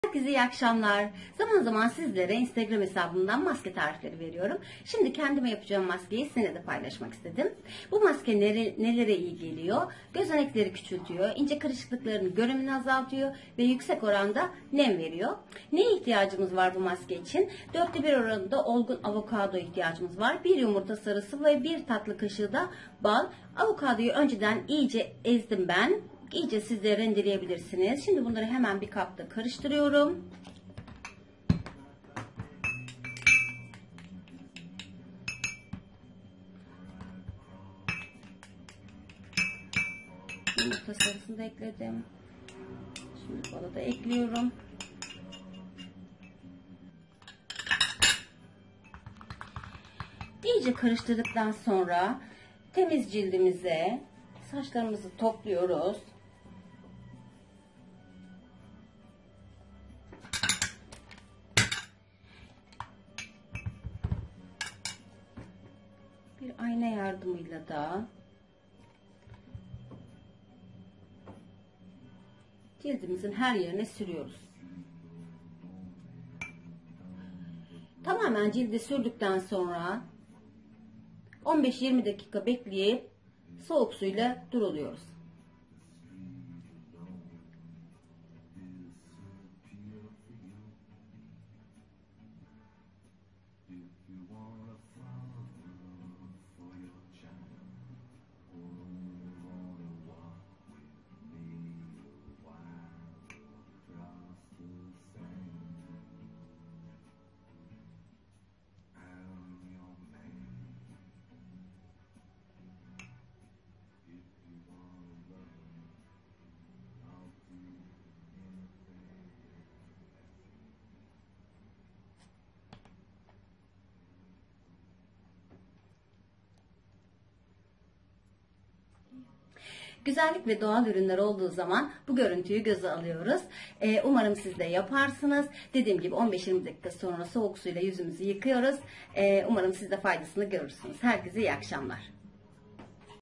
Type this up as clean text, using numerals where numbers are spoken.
Herkese iyi akşamlar. Zaman zaman sizlere Instagram hesabımdan maske tarifleri veriyorum. Şimdi kendime yapacağım maskeyi sizinle de paylaşmak istedim. Bu maske nelere iyi geliyor? Gözenekleri küçültüyor, ince kırışıklıkların görünümünü azaltıyor ve yüksek oranda nem veriyor. Neye ihtiyacımız var bu maske için? 1/4 oranında olgun avokado ihtiyacımız var. 1 yumurta sarısı ve 1 tatlı kaşığı da bal. Avokadoyu önceden iyice ezdim ben. İyice siz de rendeleyebilirsiniz. Şimdi bunları hemen bir kapta karıştırıyorum. Yumurta sarısını da ekledim. Şimdi balı da ekliyorum. İyice karıştırdıktan sonra temiz cildimize saçlarımızı topluyoruz. Bir ayna yardımıyla da cildimizin her yerine sürüyoruz. Tamamen cilde sürdükten sonra 15-20 dakika bekleyip soğuk suyla duruluyoruz. Güzellik ve doğal ürünler olduğu zaman bu görüntüyü göze alıyoruz. Umarım siz de yaparsınız. Dediğim gibi 15-20 dakika sonra soğuk suyla yüzümüzü yıkıyoruz. Umarım siz de faydasını görürsünüz. Herkese iyi akşamlar.